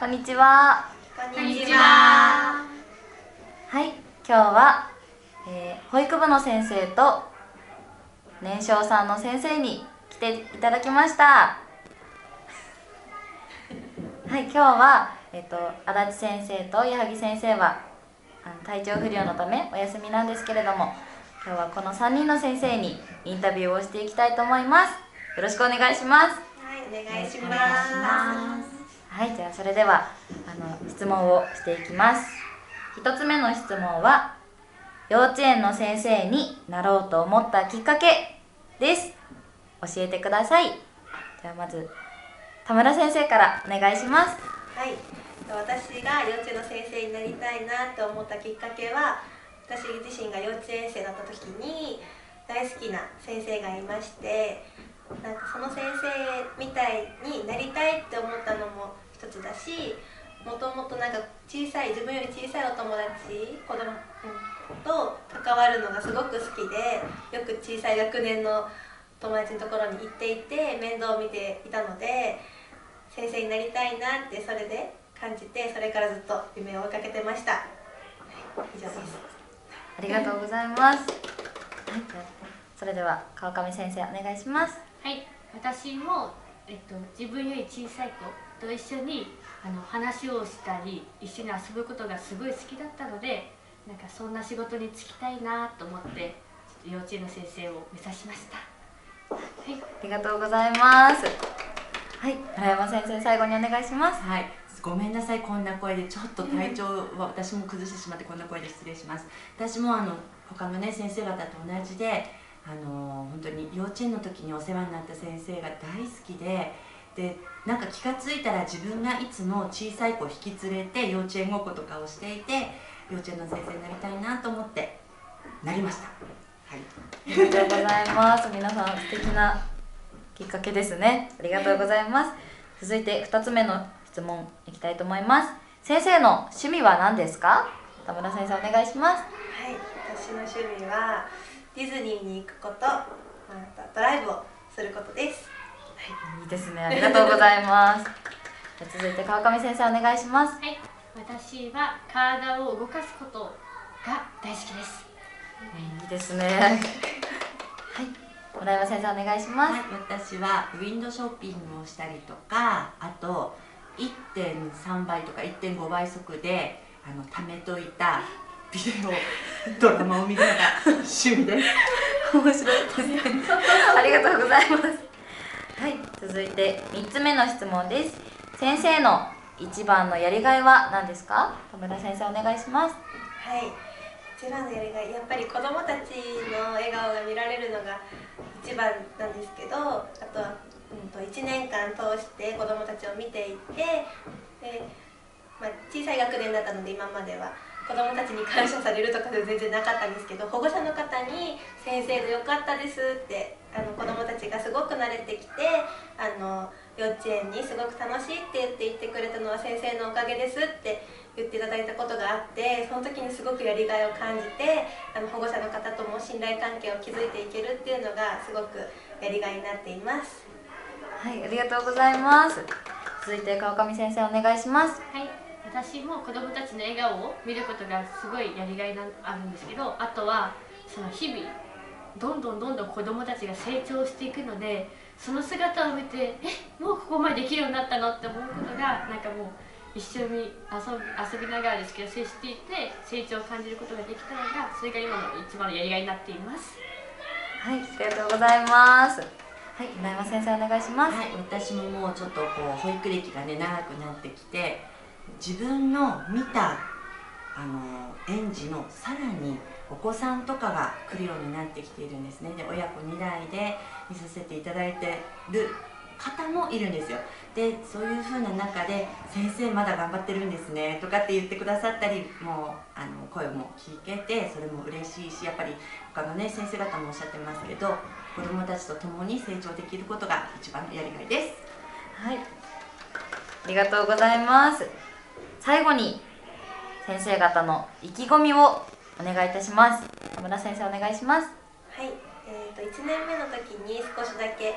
こんにちは。 こんにちは。 はい、今日は、保育部の先生と年少さんの先生に来ていただきました。はい、今日は、足立先生と矢作先生は体調不良のためお休みなんですけれども、今日はこの3人の先生にインタビューをしていきたいと思います。よろしくお願いします。 はい、お願いします。 はい、じゃあそれでは質問をしていきます。1つ目の質問は、幼稚園の先生になろうと思ったきっかけです。教えてください。じゃあまず田村先生からお願いします。 はい、私が幼稚園の先生になりたいなと思ったきっかけは、私自身が幼稚園生だった時に大好きな先生がいまして、なんかその先生みたいになりたいって思ったのも一つだし、もともとなんか自分より小さいお友達、子供と関わるのがすごく好きで、よく小さい学年の友達のところに行っていて面倒を見ていたので、先生になりたいなってそれで感じて、それからずっと夢を追いかけてました。はい、以上です。 ありがとうございます。はい、それでは川上先生お願いします。 はい、私も、自分より小さい子と一緒に話をしたり一緒に遊ぶことがすごい好きだったので、なんかそんな仕事に就きたいなと思って幼稚園の先生を目指しました。 はい、ありがとうございます。はい、村山先生、最後にお願いします。 はい、ごめんなさい、こんな声でちょっと体調は私も崩してしまって、こんな声で失礼します。私も他のね先生方と同じで、本当に幼稚園の時にお世話になった先生が大好きで、なんか気が付いたら自分がいつも小さい子を引き連れて幼稚園ごっことかをしていて、幼稚園の先生になりたいなと思ってなりました。はい、 ありがとうございます。皆さん素敵なきっかけですね。ありがとうございます。続いて2つ目の質問いきたいと思います。先生の趣味は何ですか？田村先生お願いします。 はい、私の趣味はディズニーに行くこと、またドライブをすることです。 はい、いいですね。ありがとうございます。続いて川上先生お願いします。 はい、私は体を動かすことが大好きです。 いいですね。はい、村山先生お願いします。 はい、私はウィンドショッピングをしたりとか、あと 1.3 倍とか 1.5 倍速で貯めといたビデオドラマを見るのが趣味です。 面白いですね。ありがとうございます。はい、続いて3つ目の質問です。先生の一番のやりがいは何ですか？田村先生お願いします。 はい、一番のやりがい、やっぱり子どもたちの笑顔が見られるのが一番なんですけど、あとは、1年間通して子どもたちを見ていて、小さい学年だったので今までは子どもたちに感謝されるとか全然なかったんですけど、保護者の方に「先生でよかったです」って子どもたちがすごく慣れてきて、幼稚園にすごく楽しいって言ってくれたのは先生のおかげですって言っていただいたことがあって、その時にすごくやりがいを感じて、保護者の方とも信頼関係を築いていけるっていうのがすごくやりがいになっています。 はい、ありがとうございます。続いて川上先生お願いします。 はい、私も子どもたちの笑顔を見ることがすごいやりがいがあるんですけど、あとはその日々どんどん子どもたちが成長していくので、その姿を見てもうここまでできるようになったのって思うことが、なんかもう一緒に遊びながらですけど接していて成長を感じることができたのが、それが今の一番のやりがいになっています。 はい、ありがとうございます。はい、村山先生お願いします。 はい、私ももうちょっと保育歴がね長くなってきて、自分の見た園児のさらにお子さんとかが来るようになってきているんですね。で、親子2代で見させていただいてる方もいるんですよ。で、そういう風な中で「先生まだ頑張ってるんですね」とかって言ってくださったり、もう声も聞けて、それも嬉しいし、やっぱり他のね先生方もおっしゃってますけど、子どもたちと共に成長できることが一番のやりがいです。 はい、ありがとうございます。最後に先生方の意気込みをお願いいたします。田村先生お願いします。 はい、1年目の時に少しだけ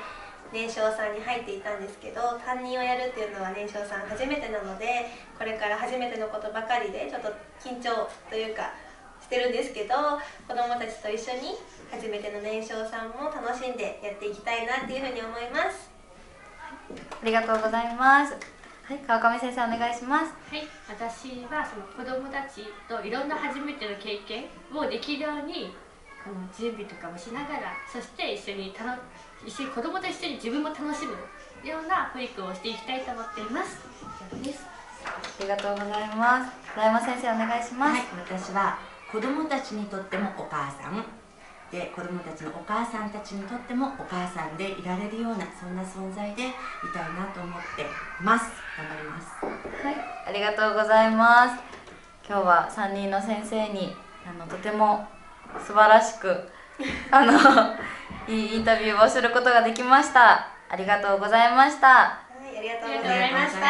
年少さんに入っていたんですけど、担任をやるっていうのは年少さん初めてなので、これから初めてのことばかりでちょっと緊張というかしてるんですけど、子どもたちと一緒に初めての年少さんも楽しんでやっていきたいなっていうふうに思います。 ありがとうございます。はい、川上先生お願いします。 はい、私はその子どもたちといろんな初めての経験をできるように準備とかもしながら、そして一緒に子どもと一緒に自分も楽しむような保育をしていきたいと思っています。以上です。 ありがとうございます。田山先生お願いします。 はい、私は子どもたちにとってもお母さんで、子どもたちのお母さんたちにとってもお母さんでいられるような、そんな存在でいたいなと思っています。頑張ります。 はい、ありがとうございます。今日は3人の先生にとても素晴らしくいいインタビューをすることができました。ありがとうございました。 はい、ありがとうございました。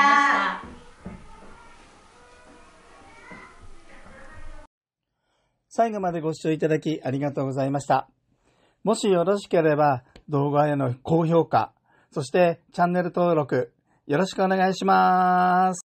最後までご視聴いただきありがとうございました。もしよろしければ動画への高評価、そしてチャンネル登録よろしくお願いします。